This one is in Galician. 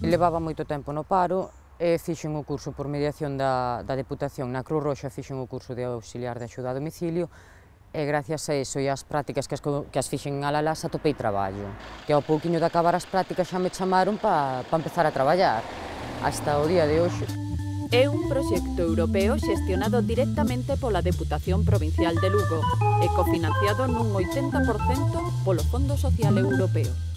Levaba moito tempo no paro e fixen o curso por mediación da Deputación na Cruz Roxa, fixen o curso de auxiliar de axuda a domicilio e gracias a iso e ás prácticas que as fixen en Alalás atopei traballo, que ao pouquiño de acabar as prácticas xa me chamaron para empezar a traballar, hasta o día de hoxe. É un proxecto europeo xestionado directamente pola Deputación Provincial de Lugo e cofinanciado nun 80% polo Fondo Social Europeo.